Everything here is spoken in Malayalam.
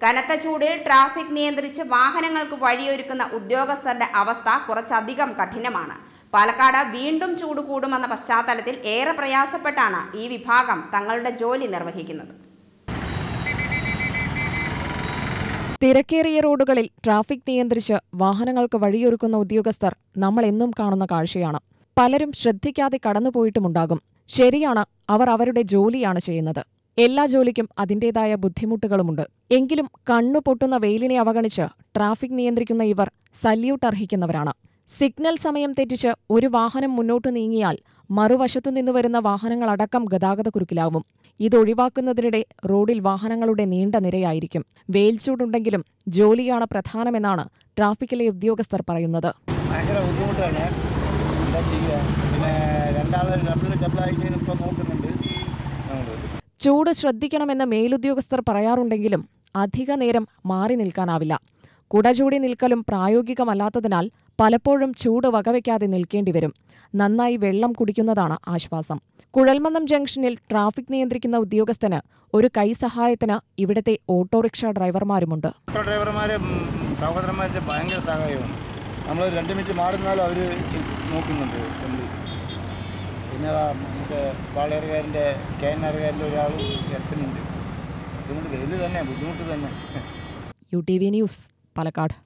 കനത്ത ചൂടിൽ ട്രാഫിക് നിയന്ത്രിച്ച് വാഹനങ്ങൾക്ക് വഴിയൊരുക്കുന്ന ഉദ്യോഗസ്ഥരുടെ അവസ്ഥ കുറച്ചധികം കഠിനമാണ്. പാലക്കാട് വീണ്ടും ചൂട് കൂടുമെന്ന പശ്ചാത്തലത്തിൽ ഏറെ പ്രയാസപ്പെട്ടാണ് ഈ വിഭാഗം തങ്ങളുടെ ജോലി നിർവഹിക്കുന്നത്. തിരക്കേറിയ റോഡുകളിൽ ട്രാഫിക് നിയന്ത്രിച്ച് വാഹനങ്ങൾക്ക് വഴിയൊരുക്കുന്ന ഉദ്യോഗസ്ഥർ നമ്മൾ എന്നും കാണുന്ന കാഴ്ചയാണ്. പലരും ശ്രദ്ധിക്കാതെ കടന്നുപോയിട്ടുമുണ്ടാകും. ശരിയാണ്, അവർ അവരുടെ ജോലിയാണ് ചെയ്യുന്നത്. എല്ലാ ജോലിക്കും അതിൻ്റെതായ ബുദ്ധിമുട്ടുകളുമുണ്ട്. എങ്കിലും കണ്ണു പൊട്ടുന്ന വെയിലിനെ അവഗണിച്ച് ട്രാഫിക് നിയന്ത്രിക്കുന്ന ഇവർ സല്യൂട്ട് അർഹിക്കുന്നവരാണ്. സിഗ്നൽ സമയം തെറ്റിച്ച് ഒരു വാഹനം മുന്നോട്ട് നീങ്ങിയാൽ മറുവശത്തുനിന്ന് വരുന്ന വാഹനങ്ങളടക്കം ഗതാഗതക്കുരുക്കിലാവും. ഇതൊഴിവാക്കുന്നതിനിടെ റോഡിൽ വാഹനങ്ങളുടെ നീണ്ട നിരയായിരിക്കും. വെയിൽച്ചൂടുണ്ടെങ്കിലും ജോലിയാണ് പ്രധാനമെന്നാണ് ട്രാഫിക്കിലെ ഉദ്യോഗസ്ഥർ പറയുന്നത്. ഭയങ്കര ബുദ്ധിമുട്ടാണ്. എന്താ ചെയ്യുക? പിന്നെ നോക്കുന്നുണ്ട്. ചൂട് ശ്രദ്ധിക്കണമെന്ന് മേലുദ്യോഗസ്ഥർ പറയാറുണ്ടെങ്കിലും അധിക നേരം മാറി നിൽക്കാനാവില്ല. കുടചൂടി നിൽക്കലും പ്രായോഗികമല്ലാത്തതിനാൽ പലപ്പോഴും ചൂട് വകവയ്ക്കാതെ നിൽക്കേണ്ടിവരും. നന്നായി വെള്ളം കുടിക്കുന്നതാണ് ആശ്വാസം. കുഴൽമന്നം ജംഗ്ഷനിൽ ട്രാഫിക് നിയന്ത്രിക്കുന്ന ഉദ്യോഗസ്ഥന് ഒരു കൈസഹായത്തിന് ഇവിടുത്തെ ഓട്ടോറിക്ഷ ഡ്രൈവർമാരുമുണ്ട്. ഡ്രൈവർമാരെ സഹോദരന്മാരുടെ ഭയങ്കര സഹായമാണ്. നമ്മൾ 2 മിനിറ്റ് മാറുന്നാലും അവർ നോക്കുന്നുണ്ട്. പിന്നെ നമുക്ക് വാളയറുകാരൻ്റെ KNR-കാരൻ്റെ ഒരാളും എത്തുന്നുണ്ട്. അതുകൊണ്ട് വെയിൽ തന്നെ ബുദ്ധിമുട്ട് തന്നെ. UTV news, Palakkad.